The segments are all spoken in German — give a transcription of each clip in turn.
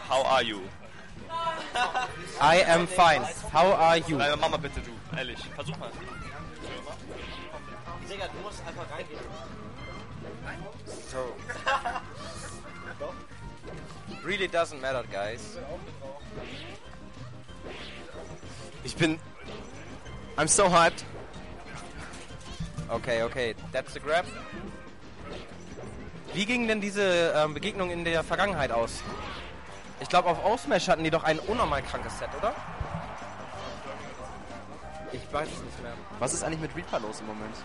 How are you? I am fine. How are you? Mach mal bitte, du. Ehrlich. Versuch mal. Digga, du musst einfach reingehen. So. Really doesn't matter, guys. I'm so hyped. Okay, that's the grab. Wie ging denn diese Begegnung in der Vergangenheit aus? Ich glaube, auf Ausmash hatten die doch ein unnormal krankes Set, oder? Ich weiß es nicht mehr. Was ist eigentlich mit Reaper los im Moment?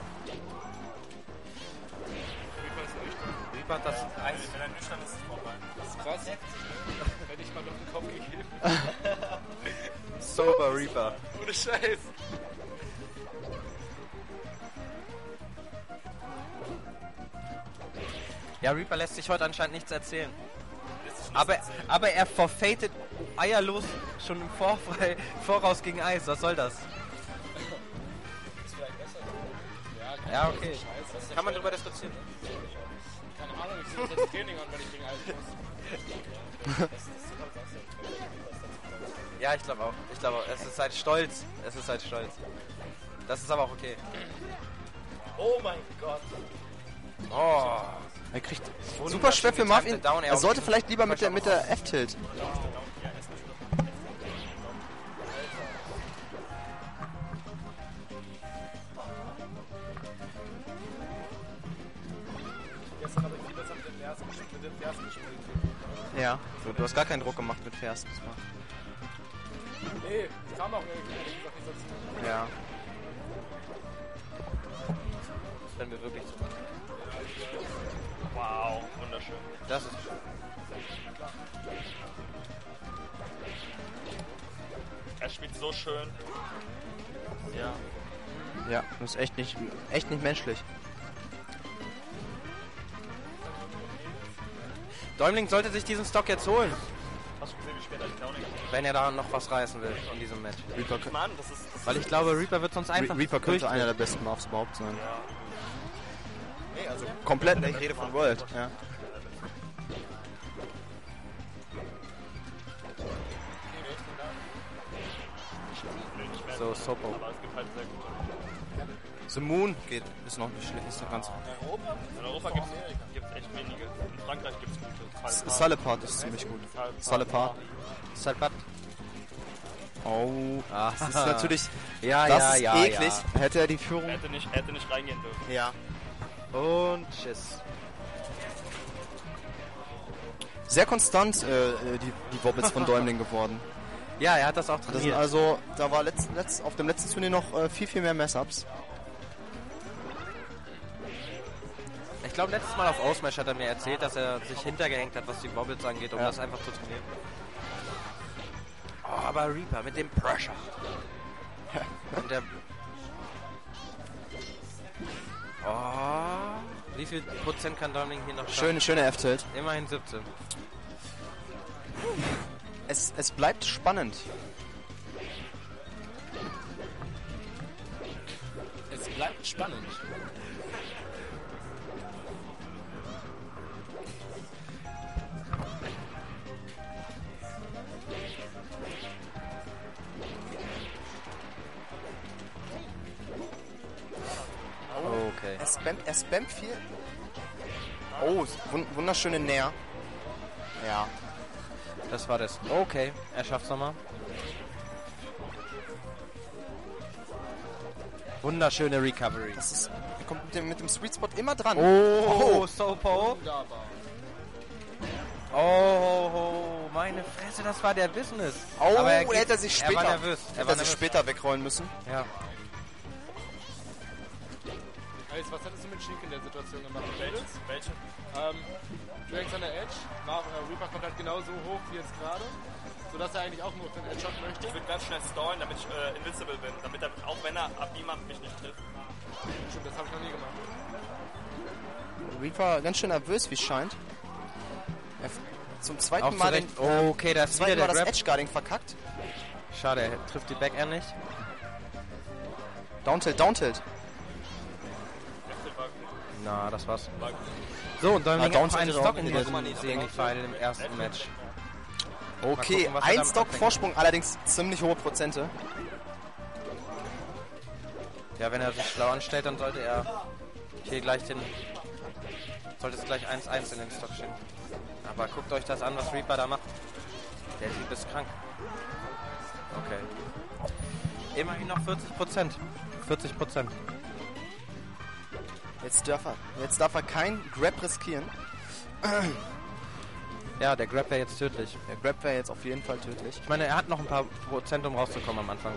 Reaper hat das Eis. Wenn er nüchtern ist, ist es vorbei. Das ist krass. Hätte ich mal noch den Kopf gegeben. Sober Reaper. Ohne Scheiß. Ja, Reaper lässt sich heute anscheinend nichts erzählen. Aber er forfeitet eierlos schon im Voraus gegen Eis. Was soll das? Ist vielleicht besser. Ja, okay. Kann man drüber diskutieren. Keine Ahnung, ich sehe das Training an, wenn ich gegen Eis muss. Ja, ich glaube auch. Es ist halt stolz. Das ist aber auch okay. Oh mein Gott. Oh. Er kriegt super schwer für Marvin. Er sollte vielleicht lieber mit der F-Tilt. Gestern habe ich viel besser mit dem Fersen gespielt. Ja, du hast gar keinen Druck gemacht mit Fersen. Nee, ich kam auch irgendwie nicht dazu. Ja. Wenn wir wirklich so. Wow, wunderschön. Das ist schön. Er spielt so schön. Ja. Ja, das ist echt nicht menschlich. Däumling sollte sich diesen Stock jetzt holen, Hast du gesehen, wie spät er die Downing ist? wenn er da noch was reißen will in diesem Match. Mann, das ist Weil ich glaube, Reaper wird sonst einfach Reaper könnte durchdrehen. einer der besten Marvs überhaupt sein. ja. Nee, also komplett, ich rede von World. Ja. So, Sopo. Aber es gibt halt sehr gute. The Moon ist noch nicht schlecht, ist noch ganz. In Europa gibt es echt wenige. In Frankreich gibt es gute. Salepard ist ziemlich gut. Salepard. Salpat. Oh, Ah, das ist natürlich. Ja, Das ja, ist ja, eklig. Hätte er die Führung. Er hätte nicht reingehen dürfen. Ja. Ja. Und tschüss. Sehr konstant die Wobbles von Däumling geworden. Ja, er hat das auch Das sind trainiert. also, da war auf dem letzten Turnier noch viel mehr Mess-Ups. Ich glaube, letztes Mal auf Ausmash hat er mir erzählt, dass er sich hintergehängt hat, was die Wobbles angeht, um das einfach zu trainieren. Oh, aber Reaper mit dem Pressure. Und der... Oh, wie viel Prozent kann Däumling hier noch schaffen? Schöne F-Tilt. Immerhin 17. Es bleibt spannend. Es bleibt spannend. Okay. Er spammt viel. Oh, wunderschöne Näher. Ja. Das war das. Okay, er schafft's nochmal. Wunderschöne Recovery. Er kommt mit dem Sweet Spot immer dran. Oh, Sopo. Wunderbar. Oh, meine Fresse, das war der Business. Oh, Aber hätte er sich später, Er war nervös. hätte er sich später wegrollen müssen. Ja. Alice, was hättest du mit Shink in der Situation gemacht? Welche? Du hängst an der Edge, Reaper kommt halt genauso hoch wie jetzt gerade, sodass er eigentlich auch nur auf den Edge-Shot möchte. Ich würde ganz schnell stallen, damit ich invincible bin. Damit er, auch wenn er ab niemand mich nicht trifft. Stimmt, das habe ich noch nie gemacht. Reaper ganz schön nervös, wie es scheint. Er zum zweiten Auch Mal zurecht. Okay, das ist wieder zweiten der Mal das Grab. Edge-Guarding verkackt. Schade, er trifft die Backair nicht. Downtilt. Na, das war's. So, und dann Ah, noch Downs einen hätte Stock auch in wieder diesem Segenfall im ersten Match. Okay, gucken, was er ein damit Stock anfängt. Vorsprung, allerdings ziemlich hohe Prozente. Ja, wenn er sich schlau anstellt, dann sollte er hier gleich sollte es gleich 1-1 in den Stock stehen. Aber guckt euch das an, was Reaper da macht. Der Typ ist krank. Okay. Immerhin noch 40%. 40%. Jetzt darf er kein Grab riskieren. Ja, der Grab wäre jetzt tödlich. Der Grab wäre jetzt auf jeden Fall tödlich. Ich meine, er hat noch ein paar Prozent, um rauszukommen am Anfang.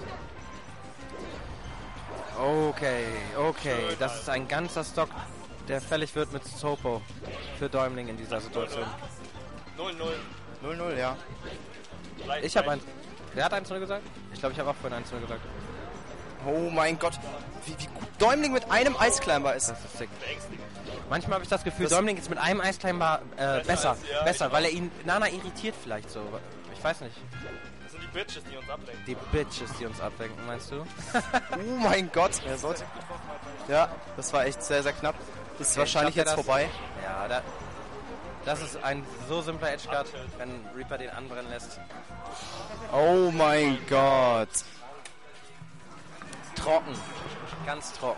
Okay. Das ist ein ganzer Stock, der fällig wird mit Sopo für Däumling in dieser Situation. 0-0. 0-0, ja. Ich habe Wer hat 1-0 gesagt? Ich glaube, ich habe auch vorhin 1-0 gesagt. Oh mein Gott. Wie gut Däumling mit einem Eisclimber ist. Das ist sick. Manchmal habe ich das Gefühl, Däumling ist mit einem Eisclimber besser, weil er ihn Nana irritiert vielleicht so. Ich weiß nicht. Das sind die Bitches, die uns ablenken. Die Bitches, die uns ablenken, meinst du? Oh mein Gott. Er sollte... Ja, das war echt sehr, sehr knapp. Ist wahrscheinlich jetzt vorbei. Ja, das ist ein so simpler Edgeguard, wenn Reaper den anbrennen lässt. Oh mein Gott. Trocken. Ganz trocken.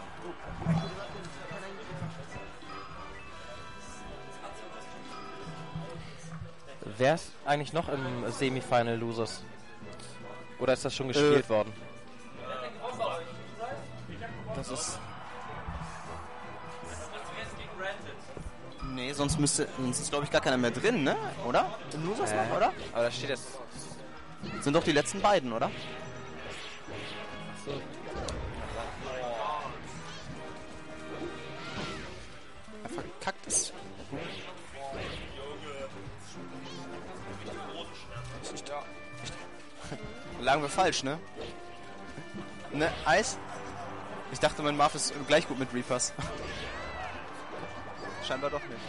Wer ist eigentlich noch im Semifinal Losers? Oder ist das schon gespielt worden? Das ist... Nee, sonst ist glaube ich gar keiner mehr drin, ne? Oder? Im Losers noch, oder? Aber da steht jetzt... Sind doch die letzten beiden, oder? So. Er verkackt es. Lagen wir falsch, ne? Ne, Eis? Ich dachte, mein Marv ist gleich gut mit Reapers. Scheinbar doch nicht.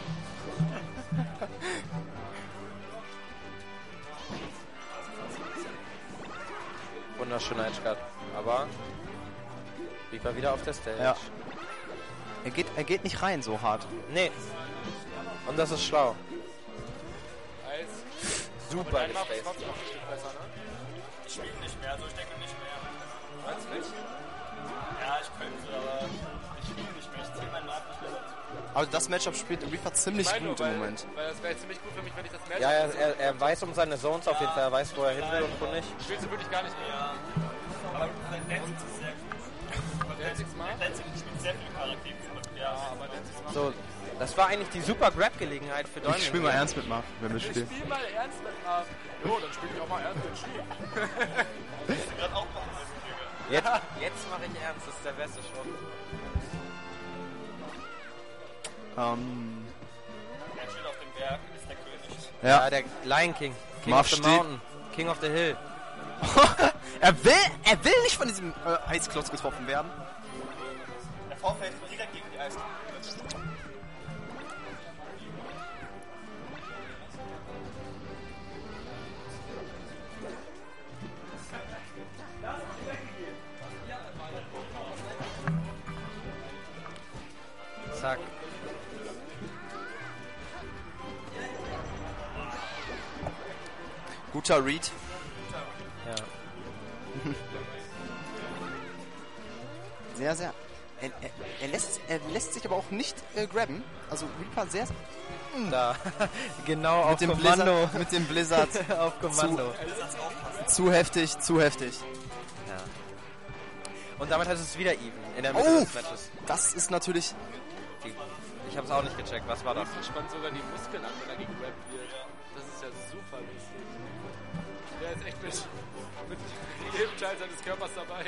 Wunderschöner Edgeguard. Aber Reaper wieder auf der Stage. Ja. Er geht nicht rein so hart. Nee. Und das ist schlau. Eis. Super Dein Map ist gespaced. trotzdem noch ein Stück besser, ne? Ich spiele nicht mehr, also ich denke nicht mehr. Meinst du nicht? Ja, ich könnte, aber ich spiele nicht mehr. Ich ziehe meinen Markt nicht mehr dazu. Aber das Matchup spielt Reaper ziemlich gut im Moment. Weil das wäre ziemlich gut für mich, wenn ich das Match... Ja, er weiß um seine Zones auf jeden Fall. Er weiß, wo er hin will und wo nicht. Spielst du wirklich gar nicht mehr? Ja. Aber sein Dancing ist sehr gut. Dancing Smart? Dancing spielt sehr viele Charaktere. Ja, Aber Dancing Smart... So, das war eigentlich die super Grab-Gelegenheit für Däumling. Ich spiel mal ernst mit Marv, wenn wir Ich spielen. spiel mal ernst mit Marv. Jo, dann spiel ich auch mal ernst mit Ski. gerade auch machen. Jetzt mache ich ernst. Das ist der beste Shot. Er steht auf dem Berg, ist der König. Ja, der Lion King. King Marv of the steht- Mountain. King of the Hill. er will nicht von diesem Eisklotz getroffen werden. Der Vorfeld direkt gegen die Eis. Zack. Guter Read. Ja. Sehr, sehr. Er lässt sich aber auch nicht grabben. Also Reaper sehr... Da. Genau auf Mit dem Kommando. Blizzard. Mit dem Blizzard. Auf Kommando. Zu heftig, zu heftig. Ja. Und damit hat es wieder even in der Mitte des Matches. Das ist natürlich... Ich habe es auch nicht gecheckt. Was war das? Das spannt sogar die Muskeln an, wenn er gegen Rap wird. Das ist ja super lustig. Der ist echt mit jedem Teil seines Körpers dabei.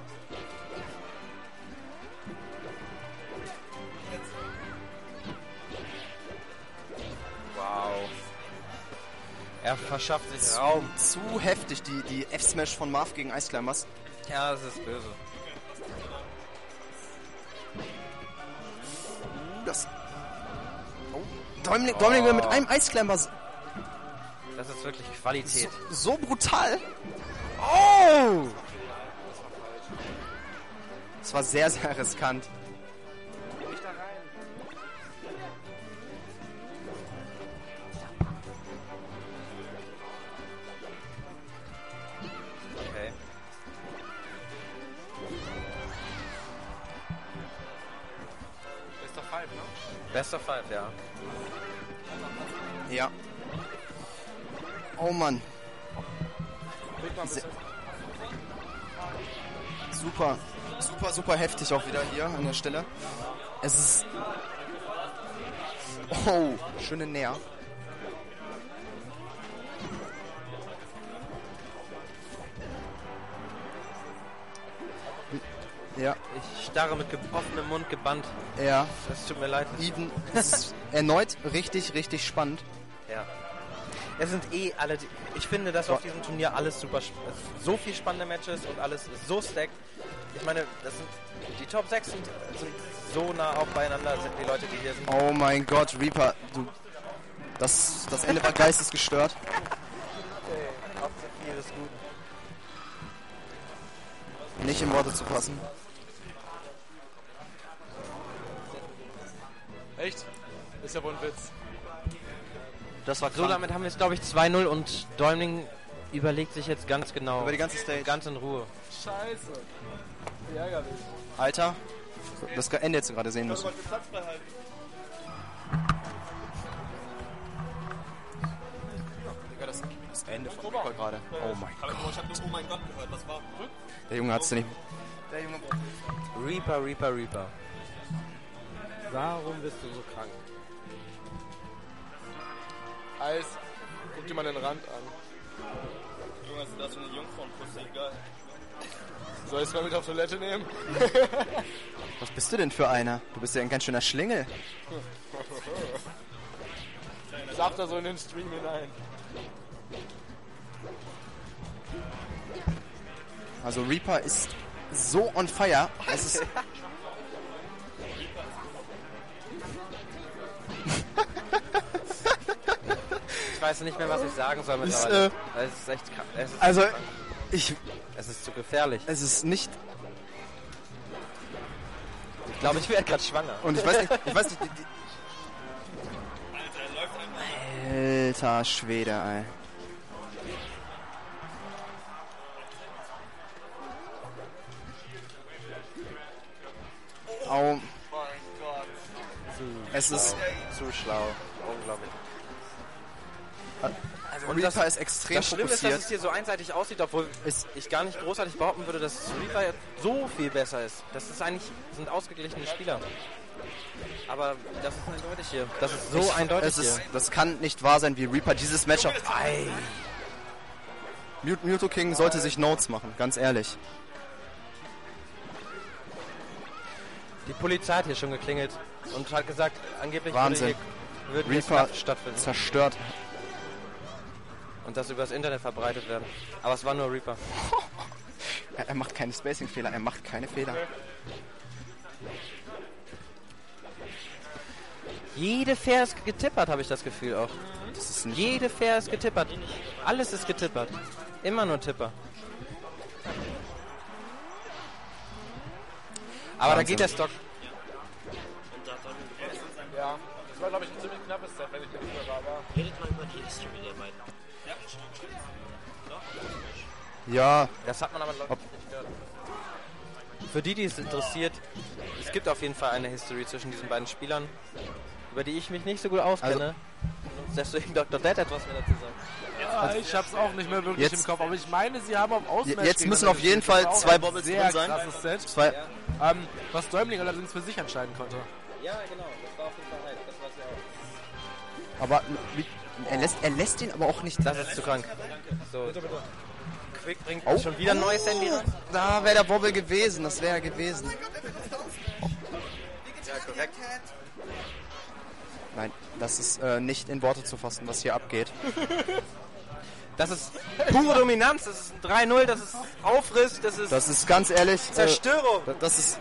Wow. Er verschafft sich Raum. Zu heftig, die F-Smash von Marv gegen Ice Climbers. Ja, das ist böse. Das... Oh. Däumling will mit einem Ice Climber Das ist wirklich Qualität. so brutal. Oh! Das war sehr, sehr riskant. Nicht da rein. Best of 5, ja. Ja. Oh Mann. Leg mal ein bisschen. Super, super, super heftig auch wieder hier an der Stelle. Es ist... Oh, schöne Näher. Ja, Ich starre mit offenem Mund gebannt. ja. Es tut mir leid. Even, es ist erneut richtig, richtig spannend. Ja. Es sind alle... Ich finde, dass auf diesem Turnier alles super... So viel spannende Matches und alles ist so stacked. Ich meine, das sind... Die Top 6 sind so nah auch beieinander, sind die Leute, die hier sind. Oh mein Gott, Reaper, du... Das Ende war geistesgestört. Okay, auch zu viel ist gut. Nicht in Worte zu fassen. Echt? Ist ja wohl ein Witz. Das war So, krank. damit haben wir es, glaube ich, 2-0 und Däumling überlegt sich jetzt ganz genau. Über die ganze Stage. Ganz in Ruhe. Scheiße. Wie ärgerlich. Alter, das Ende jetzt gerade sehen Du müssen. wolltest den Platz frei halten. Digga, das Ende von Reaper gerade. Oh mein Aber Gott. ich hab nur Oh mein Gott gehört. Was war? Der Junge hat's nicht... Der Junge... Reaper. Warum bist du so krank? Eis, guck dir mal den Rand an. Junge, das ist eine Jungfrauenpusse, egal. Soll ich es mal mit auf Toilette nehmen? Was bist du denn für einer? Du bist ja ein ganz schöner Schlingel. Sagt er so in den Stream hinein. Also Reaper ist so on fire. Es ist... Ich weiß nicht mehr, was ich sagen soll mittlerweile. Es ist echt krank. Also, krank. ich... Es ist zu gefährlich. Es ist nicht... Ich glaube, ich werde gerade schwanger. Und ich weiß nicht... Alter, er läuft einfach. Alter Schwede, ey. Oh, Mein Gott. es ist... Zu schlau. Unglaublich. Also Und Reaper ist extrem Das Schlimme ist, dass fokussiert. es hier so einseitig aussieht, obwohl ich gar nicht großartig behaupten würde, dass Reaper jetzt so viel besser ist. Das ist eigentlich, sind ausgeglichene Spieler. Aber das ist eindeutig hier. Das ist so eindeutig Es ist, hier. das kann nicht wahr sein, wie Reaper dieses Matchup... Ei. Mewtwo King sollte sich Notes machen, ganz ehrlich. Die Polizei hat hier schon geklingelt und hat gesagt, angeblich Wahnsinn. würde hier Reaper Scuff stattfinden. zerstört. Und das übers Internet verbreitet werden. Aber es war nur Reaper. Er macht keine Spacing-Fehler, er macht keine Fehler. Jede Fair ist getippert, habe ich das Gefühl auch. Das ist nicht... Jede Fair ist getippert. Alles ist getippert. Immer nur Tipper. Aber da Wahnsinn. geht der Stock. Ja. Das war, glaube ich, ein ziemlich knappes Set, wenn ich mir nicht mehr wahr war. Redet mal über die History der beiden. Ja, Das hat man aber glaub ich nicht gehört. Für die es interessiert, es gibt auf jeden Fall eine History zwischen diesen beiden Spielern, über die ich mich nicht so gut auskenne. Und deswegen Dr. Dead etwas mehr dazu sagen. Ja, ich hab's auch nicht mehr wirklich Jetzt- im Kopf, aber ich meine, sie haben auf Ausmatch jetzt müssen auf jeden Fall zwei Bobbles sehr drin sein. krasses Set, zwei, was Däumling allerdings für sich entscheiden konnte. Ja, genau, das war auf jeden Fall heiß. Das war's ja auch. aber er lässt ihn aber auch nicht... Das ist zu krank. So. Quick bringt Oh. schon wieder ein neues Handy rein. Da wäre der Bobble gewesen, das wäre er gewesen. Ja, korrekt. Nein, das ist nicht in Worte zu fassen, was hier abgeht. Das ist pure Dominanz, das ist ein 3-0, das ist Aufriss, das ist Das ist ganz ehrlich... Zerstörung. Das ist